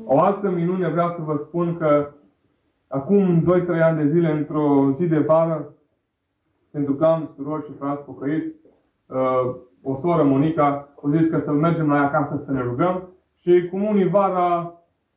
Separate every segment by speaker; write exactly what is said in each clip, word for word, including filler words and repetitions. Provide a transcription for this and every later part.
Speaker 1: O altă minune vreau să vă spun că acum doi trei ani de zile, într-o zi de vară, pentru că am surori și frați pocăiți, o soră, Monica, o zis că să mergem la ea acasă să ne rugăm și cum unii vara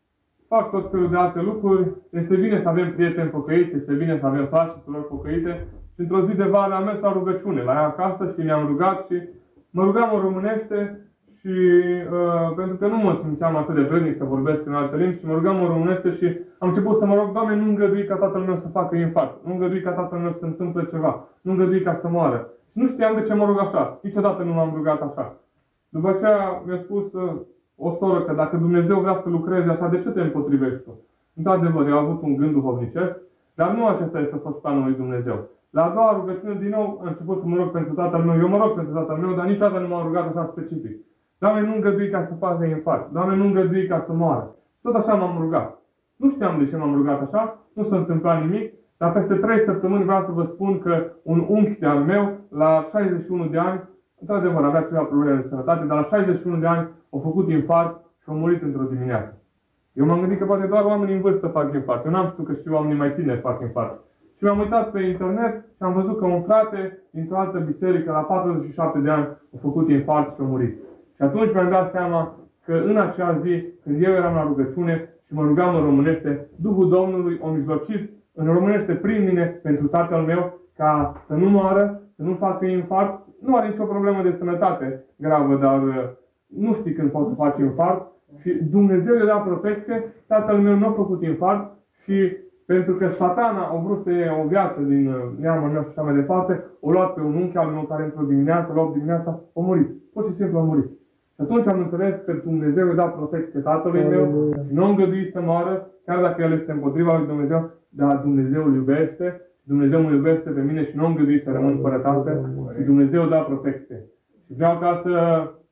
Speaker 1: fac tot felul de alte lucruri, este bine să avem prieteni pocăiți, este bine să avem frați și surori pocăite și într-o zi de vară am mers la rugăciune la ea acasă și ne-am rugat și mă rugam în românește și uh, pentru că nu mă simțeam atât de vrednic să vorbesc în alte limbi și mă rugam în românește și am început să mă rog, Doamne, nu îngădui ca tatăl meu să facă infarct, nu îngădui ca tatăl meu să se întâmple ceva, nu îngădui ca să moară. Și nu știam de ce mă rog așa, niciodată nu m-am rugat așa. După aceea mi-a spus uh, o soră că dacă Dumnezeu vrea să lucreze așa, de ce te împotrivești tu? Într-adevăr, eu am avut un gând duhovnicesc, dar nu acesta este fost planul lui Dumnezeu. La a doua rugăciune, din nou, am început să mă rog pentru tatăl meu. Eu mă rog pentru tatăl meu, dar niciodată nu m-am rugat așa specific. Doamne, nu îngădui ca să facă infarct. Doamne, nu îngădui ca să moară. Tot așa m-am rugat. Nu știam de ce m-am rugat așa, nu s-a întâmplat nimic, dar peste trei săptămâni vreau să vă spun că un unchi de-al meu, la șaizeci și unu de ani, într-adevăr avea ceva probleme de sănătate, dar la șaizeci și unu de ani a făcut infarct și a murit într-o dimineață. Eu m-am gândit că poate doar oamenii în vârstă fac infarct. Eu n-am știut că știu oamenii mai tineri fac infarct. Și m-am uitat pe internet și am văzut că un frate dintr-o altă biserică la patruzeci și șapte de ani a făcut infarct și a murit. Și atunci mi-am dat seama că în acea zi, când eu eram la rugăciune și mă rugam în românește, Duhul Domnului a mijlocit în românește prin mine pentru tatăl meu ca să nu moară, să nu facă infarct. Nu are nicio problemă de sănătate gravă, dar nu știi când poți să faci infarct. Și Dumnezeu i-a dat protecție, tatăl meu nu a făcut infarct și pentru că Satana a vrut să iei o viață din neamul meu și așa mai departe, o luat pe un unchi al meu care într-o dimineață, la opt dimineața, a murit. Pur și simplu a murit. Și atunci am înțeles că Dumnezeu i-a dat protecție tatălui meu și nu a îngăduit să moară, chiar dacă el este împotriva lui Dumnezeu, dar Dumnezeu îl iubește, Dumnezeu mă iubește pe mine și nu a îngăduit să rămân fără tată și Dumnezeu a dat protecție. Și vreau ca să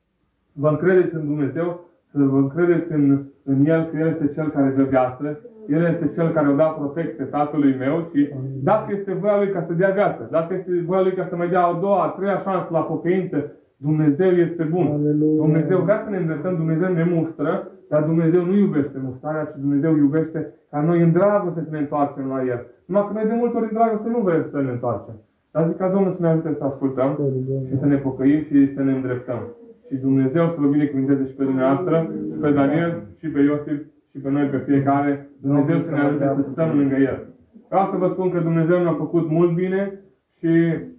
Speaker 1: vă încredeți în Dumnezeu, să vă încredeți în, în El, că El este Cel care dă viață, El este Cel care o da protecție tatălui meu și dacă este voia Lui ca să dea viață, dacă este voia Lui ca să mai dea a doua, a treia șansă la pocăință, Dumnezeu este bun. Aleluia. Dumnezeu vrea să ne îndreptăm, Dumnezeu ne mustră, dar Dumnezeu nu iubește mustrarea, ci Dumnezeu iubește ca noi în dragoste să ne întoarcem la El. Numai că noi de multe ori în dragoste nu vrem să ne întoarcem. Dar zic ca Domnul să ne ajute să ascultăm și să ne pocăim și să ne îndreptăm. Și Dumnezeu să vă binecuvânteze și pe dumneavoastră, și pe Daniel, și pe Iosif, și pe noi, pe fiecare. Dumnezeu să ne ajute să stăm lângă El. Vreau să vă spun că Dumnezeu mi-a făcut mult bine și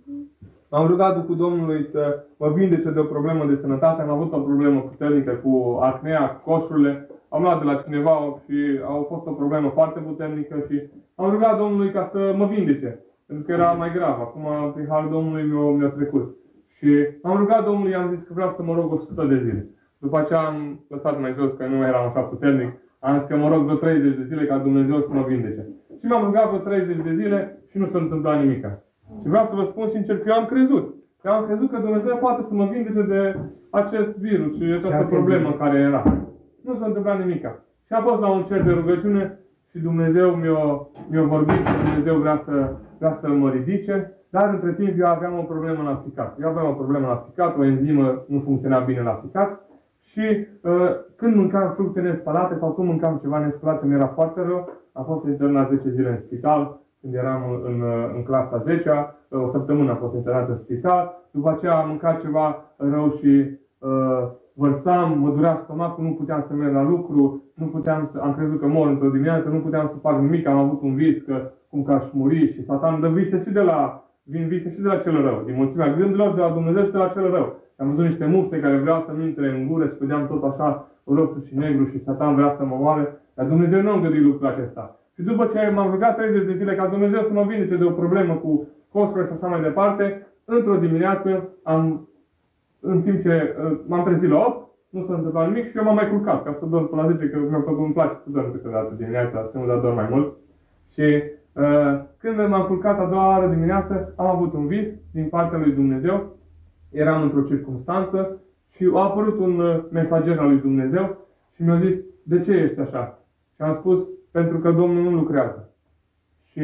Speaker 1: am rugat Duhul Domnului să mă vindece de o problemă de sănătate. Am avut o problemă puternică cu acnea, cu coșurile. Am luat de la cineva și a fost o problemă foarte puternică și am rugat Domnului ca să mă vindece. Pentru că era mai grav. Acum, prin Harul Domnului mi-a trecut. Și am rugat Domnului, am zis că vreau să mă rog o sută de zile. După aceea am lăsat mai jos, că nu eram așa puternic. Am zis că mă rog vreo treizeci de zile ca Dumnezeu să mă vindece. Și m-am rugat vreo treizeci de zile și nu s-a întâmplat nimica. Și vreau să vă spun sincer că eu am crezut. Că am crezut că Dumnezeu poate să mă vindece de acest virus și această problemă care era. Nu s-a întâmplat nimica. Și am fost la un cer de rugăciune și Dumnezeu mi-a mi-a vorbit că Dumnezeu vrea să, vrea să mă ridice. Dar între timp eu aveam o problemă la ficat. Eu aveam o problemă la ficat, o enzimă nu funcționa bine la ficat. Și uh, când mâncam fructe nespălate sau când mâncam ceva nespălate, mi era foarte rău. Am fost internat zece zile în spital, când eram în, în, în clasa zecea. O săptămână am fost internat în spital. După aceea am mâncat ceva rău și uh, vărsam, mă durea stomacul, nu puteam să merg la lucru, nu puteam să, am crezut că mor într-o dimineață, nu puteam să fac nimic, am avut un vis că cum că aș muri și Satan dă vise și de la vin vise și de la cel rău, din mulțimea gândurilor de la Dumnezeu și de la cel rău. Am văzut niște muște care vreau să-mi intre în gură și vedeam tot așa roșu și negru și Satan vrea să mă moare, dar Dumnezeu nu a îngăduit lucrul acesta. Și după ce m-am rugat treizeci de zile ca Dumnezeu să mă vindece de o problemă cu coșurile și așa mai departe, într-o dimineață, am, în timp ce uh, m-am trezit la opt, nu s-a întâmplat nimic și eu m-am mai culcat, ca să dorm până la zece, că mi-a făcut, îmi place să dorm câteodată dimineața, să nu dorm mai mult. Și Uh, când m-am culcat a doua oară dimineață, am avut un vis din partea lui Dumnezeu. Eram într-o circunstanță și a apărut un uh, mesager al lui Dumnezeu și mi-a zis, de ce ești așa? Și am spus, pentru că Domnul nu lucrează. Și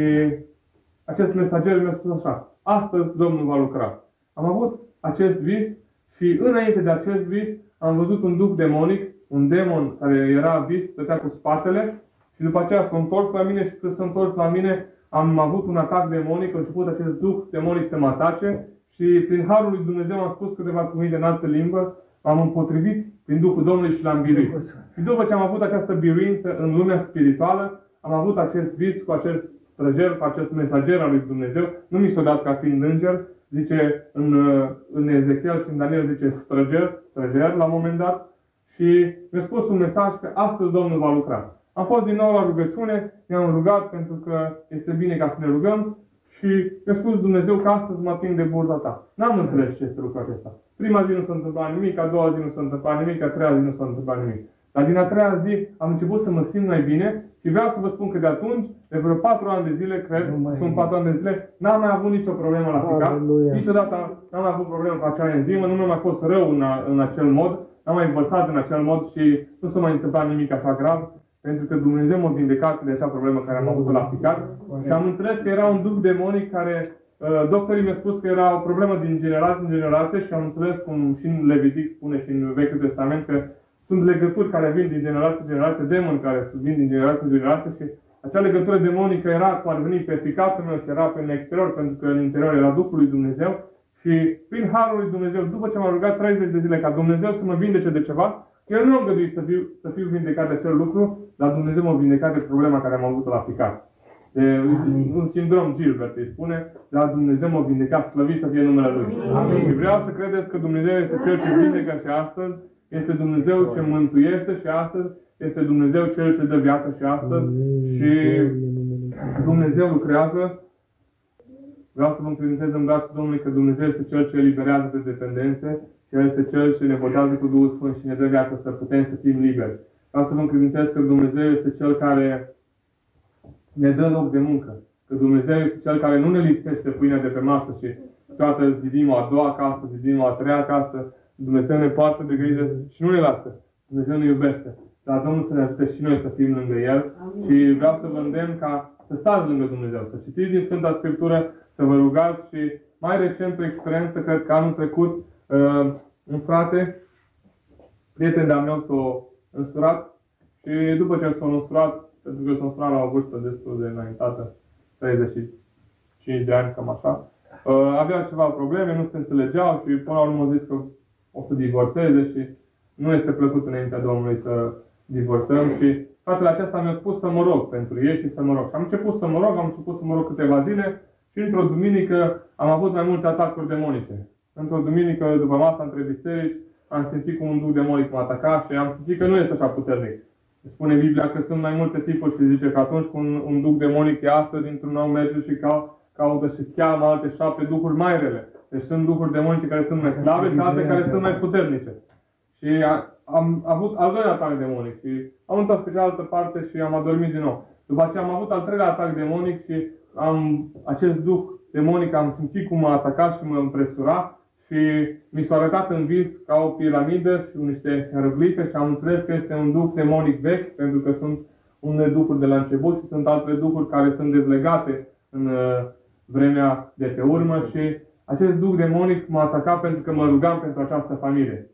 Speaker 1: acest mesager mi-a spus așa, astăzi Domnul va lucra. Am avut acest vis și înainte de acest vis am văzut un duh demonic un demon care era vis, stătea cu spatele și după aceea s-a întors la mine și când s-a întors la mine am avut un atac demonic, a început acest duh demonic să mă atace și prin harul lui Dumnezeu am spus câteva cuvinte în altă limbă, am împotrivit prin Duhul Domnului și l-am biruit. Și după ce am avut această biruință în lumea spirituală, am avut acest vis cu acest străger, cu acest mesager al lui Dumnezeu. Nu mi s-a dat ca fiind înger, zice în, în Ezechiel și în Daniel zice străger, străger la un moment dat. Și mi-a spus un mesaj că astăzi Domnul va lucra. Am fost din nou la rugăciune, ne-am rugat pentru că este bine ca să ne rugăm și mi-a spus Dumnezeu că astăzi mă ating de burta ta. N-am înțeles ce este lucrul acesta. Prima zi nu s-a întâmplat nimic, a doua zi nu s-a întâmplat nimic, a treia zi nu s-a întâmplat nimic. Dar din a treia zi am început să mă simt mai bine și vreau să vă spun că de atunci, de vreo patru ani de zile, cred, sunt patru ani de zile, n-am mai avut nicio problemă la ficat. Niciodată n-am mai avut problemă cu acea enzimă, nu mi-a mai fost rău în, a, în acel mod, n-am mai învățat în acel mod și nu s-a mai întâmplat nimic așa grav, pentru că Dumnezeu m-a vindecat de acea problemă care am avut la ficat. Și am înțeles că era un duh demonic care, uh, doctorii mi-au spus că era o problemă din generație în generație și am înțeles cum și în Levitic spune și în Vechiul Testament că sunt legături care vin din generație în generație, demoni care vin din generație în generație și acea legătură demonică era cum ar veni pe ficatul meu și era pe în exterior, pentru că în interior era Duhul lui Dumnezeu și prin harul lui Dumnezeu, după ce m-am rugat treizeci de zile ca Dumnezeu să mă vindece de ceva, eu nu am găduit să fiu, să fiu vindecat de acel lucru, dar Dumnezeu m-a vindecat de problema care am avut-o la ficat. E un sindrom Gilbert îi spune, dar Dumnezeu m-a vindecat, slăvit să fie numele Lui. Amin. Și vreau să credeți că Dumnezeu este Cel ce vindecă și astăzi, este Dumnezeu ce mântuiește și astăzi, este Dumnezeu Cel ce dă viață și astăzi și Dumnezeu lucrează. Vreau să vă încredințez în brațul Domnului că Dumnezeu este Cel ce eliberează de dependențe și El este Cel ce ne botează cu Duhul Sfânt și ne dă viață să putem să fim liberi. Vreau să vă încredințez că Dumnezeu este Cel care ne dă loc de muncă. Că Dumnezeu este Cel care nu ne lipsește pâinea de pe masă și toată zidim o a doua casă, zidim o a treia casă. Dumnezeu ne poartă de grijă și nu ne lasă. Dumnezeu ne iubește. Dar Domnul să ne ajute și noi să fim lângă El. Amin. Și vreau să vă îndemn ca să stați lângă Dumnezeu, să citiți din Sfânta Scriptură, să vă rugați și mai recent o experiență, cred că anul trecut, uh, un frate, prieten de-al meu s-a însurat și după ce s-a însurat, pentru că s-a însurat la o vârstă destul de înaintată, treizeci și cinci de ani, cam așa, uh, avea ceva probleme, nu se înțelegeau și până la urmă a zis că o să divorțeze și nu este plăcut înaintea Domnului să divorțăm și fratele acesta mi-a spus să mă rog pentru ei și să mă rog. Și am început să mă rog, am început să mă rog câteva zile și într-o duminică am avut mai multe atacuri demonice. Într-o duminică, după masa între biserici, am simțit cum un duh demonic mă ataca și am simțit că nu este așa puternic. Spune Biblia că sunt mai multe tipuri și zice că atunci când un, un duh demonic iasă dintr-un om, merge și ca, caută și cheamă alte șapte duhuri mai rele. Deci sunt duhuri demonice care sunt mai slabe și alte care sunt mai puternice. Și a, am avut al doilea atac demonic și am întors pe cealaltă parte și am adormit din nou. După aceea am avut al treilea atac demonic și am, acest duh demonic am simțit cum m-a atacat și mă împresura și mi s-a arătat în vis ca o piramidă și niște hieroglife și am înțeles că este un duh demonic vechi, pentru că sunt unele duhuri de la început și sunt alte duhuri care sunt dezlegate în uh, vremea de pe urmă și acest duh demonic m-a atacat pentru că mă rugam pentru această familie.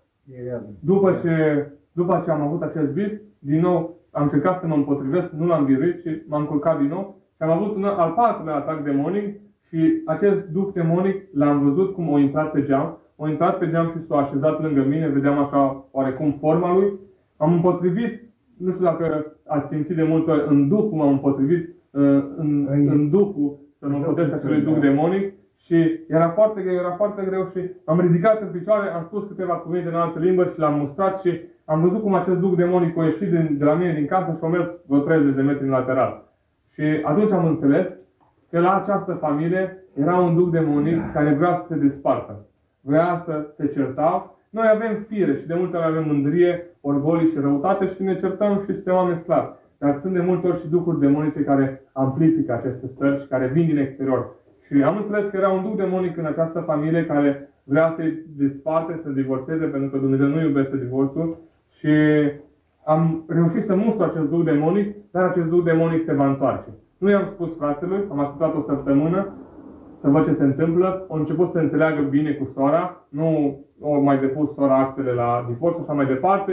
Speaker 1: După ce, după ce am avut acest vis, din nou am încercat să mă împotrivesc, nu l-am biruit și m-am culcat din nou și am avut un al patrulea atac demonic și acest duh demonic l-am văzut cum o intrat pe geam, o intrat pe geam și s-a așezat lângă mine, vedeam așa oarecum forma lui. Am împotrivit, nu știu dacă ați simțit de multe ori, în duh cum am împotrivit, în, în duhul să mă împotrivesc acelui duh demonic. Și era foarte greu, era foarte greu și am ridicat în picioare, am spus câteva cuvinte în altă limbă și l-am mustrat și am văzut cum acest duh demonic a ieșit din, de la mine din casă și a mers vreo treizeci de metri în lateral. Și atunci am înțeles că la această familie era un duh demonic care vrea să se despartă. Vrea să se certau. Noi avem fire și de multe ori avem mândrie, orgolii și răutate și ne certăm și suntem oameni slabi. Dar sunt de multe ori și duhuri demonice care amplifică aceste stări și care vin din exterior. Și am înțeles că era un duh demonic în această familie care vrea să-i desparte, să divorțeze, pentru că Dumnezeu nu iubește divorțul. Și am reușit să mustru acest duh demonic, dar acest duh demonic se va întoarce. Nu i-am spus fratelui, am așteptat o săptămână să văd ce se întâmplă. Au început să înțeleagă bine cu sora, nu au mai depus sora actele la divorț, așa mai departe.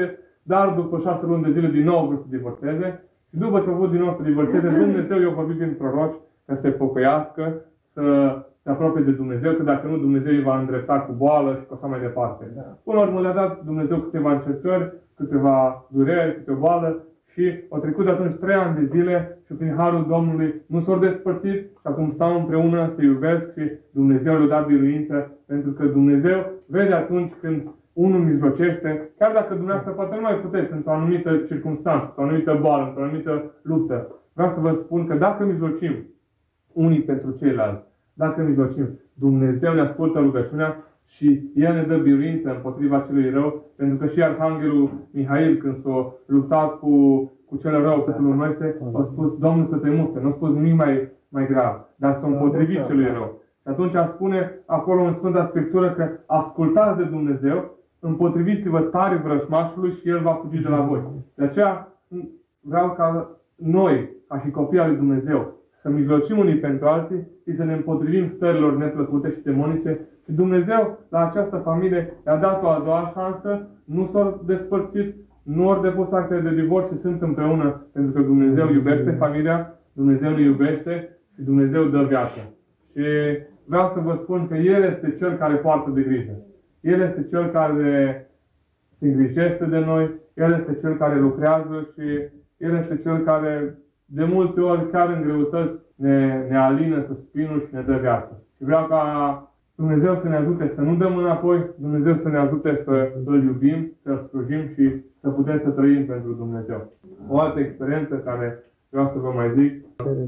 Speaker 1: dar după șase luni de zile din nou vreau să divorțeze. Și după ce a avut din nou să divorțeze, Dumnezeu i-a vorbit prin proroci că se pocăiască, să se apropie de Dumnezeu, că dacă nu, Dumnezeu îi va îndrepta cu boală și cu așa mai departe. Da. Până la urmă le-a dat Dumnezeu câteva încercări, câteva dureri, câte o boală și au trecut de atunci trei ani de zile și prin harul Domnului nu s-au despărțit și acum stau împreună, se iubesc și Dumnezeu le-a dat biruință, pentru că Dumnezeu vede atunci când unul mijlocește, chiar dacă dumneavoastră poate nu mai puteți într-o anumită circunstanță, într-o anumită boală, într-o anumită luptă. Vreau să vă spun că dacă mijlocim unii pentru ceilalți, dacă mijlocim, Dumnezeu ne ascultă rugăciunea și El ne dă biruință împotriva celui rău, pentru că și Arhanghelul Mihail, când s-a luptat cu, cu cel rău, cu lui Moise, a spus, Domnul să te muște, nu a spus nimic mai, mai grav, dar s-a împotrivit celui rău. Și atunci spune acolo în Sfânta Scriptură că ascultați de Dumnezeu, împotriviți-vă tare vrăjmașului și El va fugi de la voi. De aceea vreau ca noi, ca și copii al lui Dumnezeu, să mijlocim unii pentru alții și să ne împotrivim stărilor neplăcute și demonice. Și Dumnezeu la această familie i-a dat o a doua șansă, nu s-au despărțit, nu au depus acte de divorț și sunt împreună, pentru că Dumnezeu iubește familia, Dumnezeu ne iubește și Dumnezeu dă viață. Și vreau să vă spun că El este Cel care poartă de grijă. El este Cel care se îngrijește de noi, El este Cel care lucrează și El este Cel care de multe ori, chiar în greutăți, ne, ne alină să spinul și ne dă viață. Și vreau ca Dumnezeu să ne ajute să nu dăm înapoi, Dumnezeu să ne ajute să îl iubim, să-l slujim și să putem să trăim pentru Dumnezeu. O altă experiență care vreau să vă mai zic.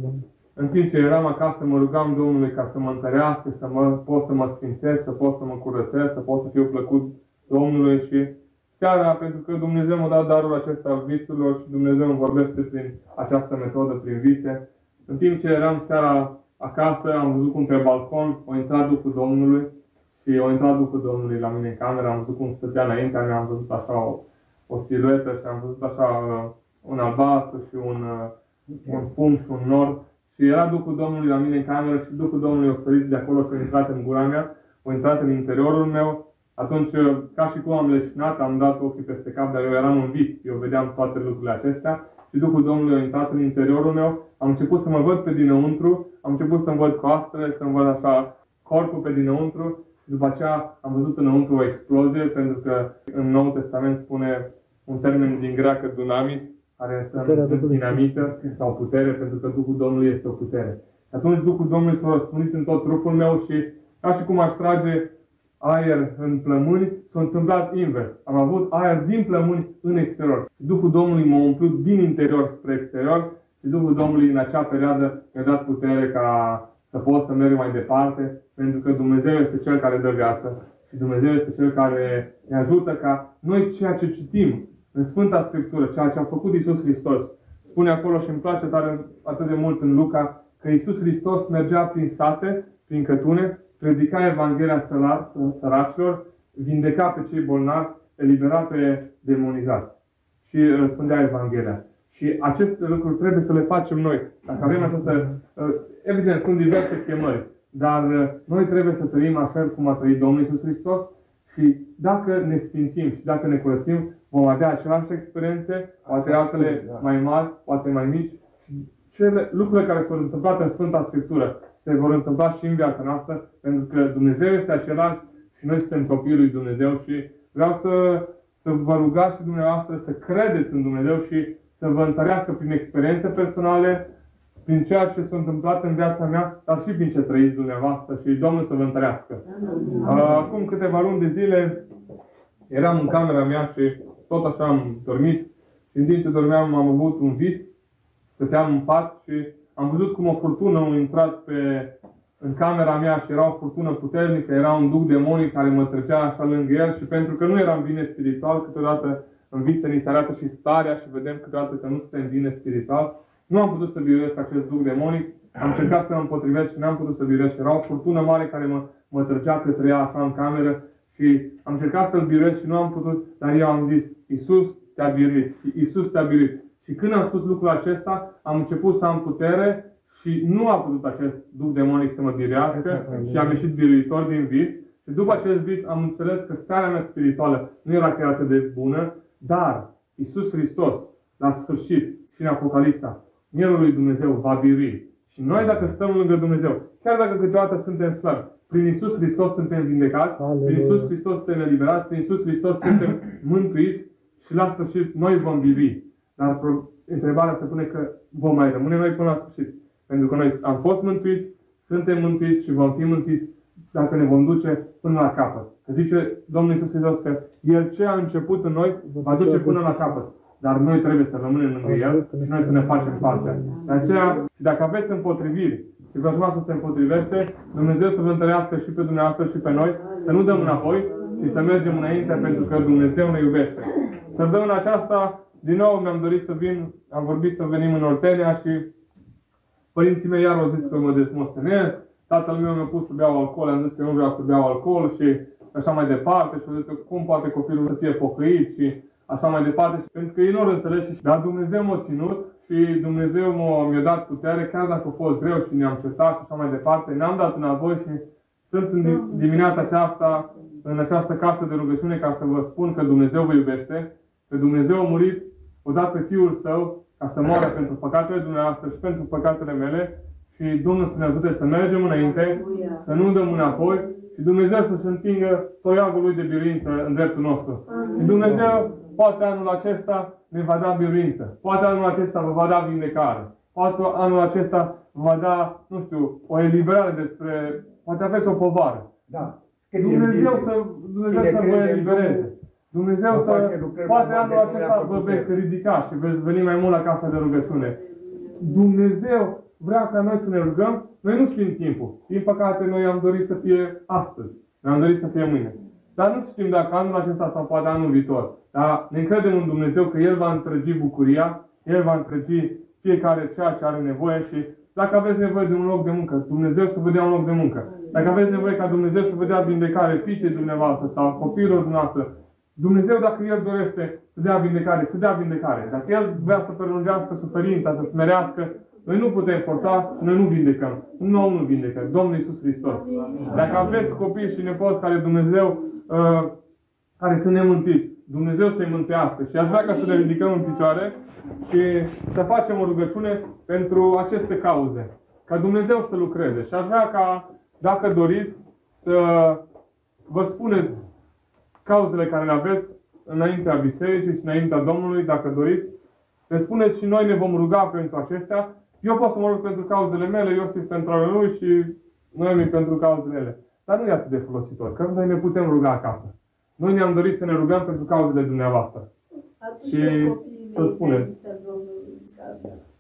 Speaker 1: În timp ce eram acasă, mă rugam Domnului ca să mă întărească, să mă, pot să mă sfințesc, să pot să mă curățesc, să pot să fiu plăcut Domnului și seara, pentru că Dumnezeu m-a dat darul acesta al visurilor și Dumnezeu îmi vorbește prin această metodă, prin vise. În timp ce eram seara acasă, am văzut cum pe balcon a intrat Duhul Domnului și a intrat Duhul Domnului la mine în cameră, am văzut cum stătea înaintea mea, am văzut așa o, o siluetă și am văzut așa un albastru și un, un fum și un nor. Și era Duhul Domnului la mine în cameră și Duhul Domnului a sărit de acolo și a intrat în gura mea, a intrat în interiorul meu. Atunci, ca și cum am leșinat, am dat ochii peste cap, dar eu eram în vis, eu vedeam toate lucrurile acestea și Duhul Domnului a intrat în interiorul meu, am început să mă văd pe dinăuntru, am început să-mi văd coastele, să-mi văd așa corpul pe dinăuntru și după aceea am văzut înăuntru o explozie, pentru că în Noul Testament spune un termen din greacă dunamis, care înseamnă dinamită sau putere, pentru că Duhul Domnului este o putere. Atunci Duhul Domnului s-a răspândit în tot trupul meu și ca și cum aș trage aer în plămâni, s-a întâmplat invers. Am avut aer din plămâni în exterior. Duhul Domnului m-a umplut din interior spre exterior și Duhul Domnului în acea perioadă mi-a dat putere ca să pot să merg mai departe, pentru că Dumnezeu este Cel care dă viață și Dumnezeu este Cel care ne ajută ca noi ceea ce citim în Sfânta Scriptură, ceea ce a făcut Iisus Hristos. Spune acolo și îmi place tare, atât de mult în Luca, că Iisus Hristos mergea prin sate, prin cătune, predica Evanghelia săracilor, vindeca pe cei bolnavi, elibera pe demonizați și răspundea Evanghelia. Și aceste lucruri trebuie să le facem noi. Dacă avem această... Evident, sunt diverse chemări, dar noi trebuie să trăim așa cum a trăit Domnul Iisus Hristos și dacă ne sfințim și dacă ne curățim, vom avea aceleași experiențe, poate altele mai mari, poate mai mici. Cele lucrurile care s-au întâmplat în Sfânta Scriptură se vor întâmpla și în viața noastră, pentru că Dumnezeu este același și noi suntem copiii lui Dumnezeu și vreau să, să vă rugați și dumneavoastră să credeți în Dumnezeu și să vă întărească prin experiențe personale, prin ceea ce s-a întâmplat în viața mea, dar și prin ce trăiți dumneavoastră și Domnul să vă întărească. Acum câteva luni de zile eram în camera mea și tot așa am dormit și în timp ce dormeam am avut un vis, stăteam în pat și am văzut cum o furtună a intrat pe, în camera mea și era o furtună puternică, era un duh demonic care mă trăgea așa lângă el și pentru că nu eram bine spiritual, câteodată în vise ni se arată și starea și vedem câteodată că nu suntem bine spiritual, nu am putut să biruiesc acest duh demonic, am încercat să mă împotrivesc și n-am putut să biruiesc. Era o furtună mare care mă, mă trăgea către ea așa în cameră și am încercat să-l biruiesc și nu am putut, dar eu am zis, Iisus te-a biruit, Iisus te-a biruit. Și când am spus lucrul acesta, am început să am putere și nu a putut acest duh demonic să mă biruiască și am ieșit biruitor din vis. Și după acest vis am înțeles că starea mea spirituală nu era chiar atât de bună, dar Iisus Hristos, la sfârșit și în Apocalipsa, Mielul lui Dumnezeu va birui. Și noi, dacă stăm lângă Dumnezeu, chiar dacă câteodată suntem slabi, prin Iisus Hristos suntem vindecați, Aleluia. Prin Iisus Hristos suntem eliberați, prin Iisus Hristos suntem mântuiți și la sfârșit noi vom birui. Dar întrebarea se pune că vom mai rămâne noi până la sfârșit. Pentru că noi am fost mântuiți, suntem mântuiți și vom fi mântuiți dacă ne vom duce până la capăt. Că zice Domnul Iisus Hristos că El ce a început în noi va duce până la capăt. Dar noi trebuie să rămânem lângă El și noi să ne facem partea. De aceea, și dacă aveți împotriviri și vă să se împotrivește, Dumnezeu să vă întărească și pe dumneavoastră și pe noi, să nu dăm înapoi și să mergem înainte pentru că Dumnezeu ne iubește. Săptămâna aceasta, din nou mi-am dorit să vin, am vorbit să venim în Oltenia și părinții mei iar au zis că mă desmostenesc. Tatăl meu mi-a pus să beau alcool, am zis că nu vreau să beau alcool și așa mai departe. Și au zis că cum poate copilul să fie pocăit și așa mai departe. Pentru că ei nu înțeles și dar Dumnezeu m-a ținut și Dumnezeu mi-a dat putere, chiar dacă a fost greu și ne-am certat și așa mai departe. Ne-am dat înapoi și sunt în dimineața aceasta, în această casă de rugăciune, ca să vă spun că Dumnezeu vă iubește, că Dumnezeu a murit, a dat pe Fiul Său ca să moară pentru păcatele dumneavoastră și pentru păcatele mele și Domnul să ne ajute să mergem înainte, să nu dăm înapoi și Dumnezeu să-și întingă toiagul Lui de biruință în dreptul nostru. Și Dumnezeu poate anul acesta ne va da biruință, poate anul acesta vă va da vindecare, poate anul acesta vă va da, nu știu, o eliberare despre, poate aveți o povară.
Speaker 2: Da.
Speaker 1: Dumnezeu să, Dumnezeu să vă elibereze. Dumnezeu să, poate anul acesta vă veți ridica și veți veni mai mult la casa de rugăciune. Dumnezeu vrea ca noi să ne rugăm, noi nu știm timpul. Din păcate, noi am dorit să fie astăzi, ne-am dorit să fie mâine. Dar nu știm dacă anul acesta sau poate anul viitor. Dar ne încredem în Dumnezeu că El va întregi bucuria, El va întregi fiecare ceea ce are nevoie și dacă aveți nevoie de un loc de muncă, Dumnezeu să vă dea un loc de muncă. Dacă aveți nevoie ca Dumnezeu să vă dea vindecare fiicei dumneavoastră sau copiilor dumneavoastră, Dumnezeu, dacă El dorește să dea vindecare, să dea vindecare. Dacă El vrea să prelungească suferința, să smerească, noi nu putem forța, noi nu vindecăm. Nu, nu vindecăm. Domnul Iisus Hristos. Dacă aveți copii și nepoți care Dumnezeu, uh, care sunt nemântiți, Dumnezeu să-i mântuiască. Și aș vrea ca să ne ridicăm în picioare și să facem o rugăciune pentru aceste cauze. Ca Dumnezeu să lucreze. Și aș vrea ca, dacă doriți, să vă spuneți cauzele care le aveți înaintea bisericii și înaintea Domnului, dacă doriți. Le spuneți și noi ne vom ruga pentru acestea. Eu pot să mă rog pentru cauzele mele, Iosif pentru ale lui și Noemi pentru cauzele ele. Dar nu e atât de folositor, că noi ne putem ruga acasă. Noi ne-am dorit să ne rugăm pentru cauzele dumneavoastră. Și să spuneți.